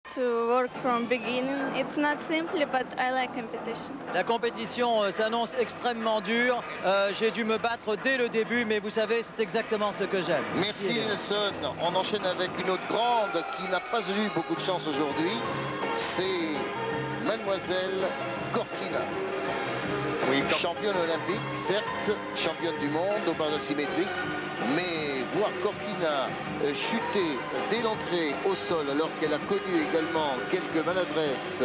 to work from beginning. It's not simple, but I like competition. La compétition s'annonce extrêmement dure. J'ai dû me battre dès le début, mais vous savez, c'est exactement ce que j'aime. Merci Nelson. On enchaîne avec une autre grande qui n'a pas eu beaucoup de chance aujourd'hui. C'est Mademoiselle Gorkina. Oui, championne olympique, certes, championne du monde au barrage asymétrique, mais voir Gorkina chuter dès l'entrée au sol alors qu'elle a connu également quelques maladresses,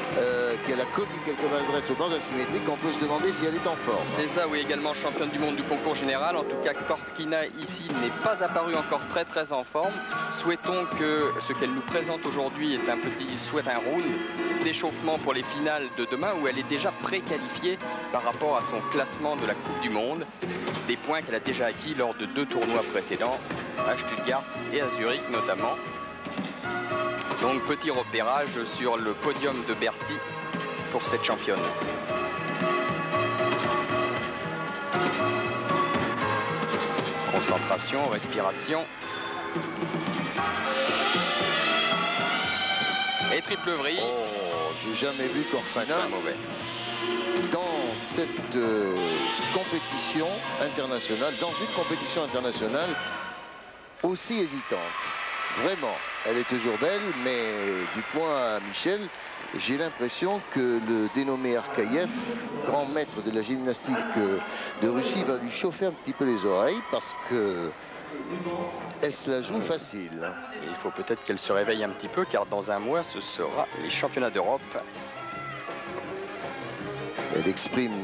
au barrage asymétrique, on peut se demander si elle est en forme. C'est ça, oui, également championne du monde du concours général. En tout cas, Gorkina ici n'est pas apparue encore très en forme. Souhaitons que ce qu'elle nous présente aujourd'hui est un round d'échauffement pour les finales de demain où elle est déjà préqualifiée par rapport à son classement de la Coupe du Monde. Des points qu'elle a déjà acquis lors de 2 tournois précédents, à Stuttgart et à Zurich notamment. Donc petit repérage sur le podium de Bercy pour cette championne. Concentration, respiration. Et triple vrille. Oh, j'ai jamais vu Gorkina mauvais dans cette compétition internationale, aussi hésitante. Vraiment, elle est toujours belle, mais dites-moi, Michel, j'ai l'impression que le dénommé Arkaïev, grand maître de la gymnastique de Russie, va lui chauffer un petit peu les oreilles parce que elle se la joue facile. Et il faut peut-être qu'elle se réveille un petit peu, car dans un mois, ce sera les championnats d'Europe. Elle exprime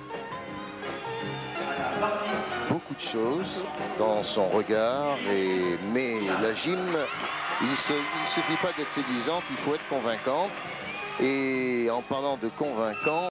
beaucoup de choses dans son regard, mais la gym, il ne suffit pas d'être séduisante, il faut être convaincante. Et en parlant de convaincant,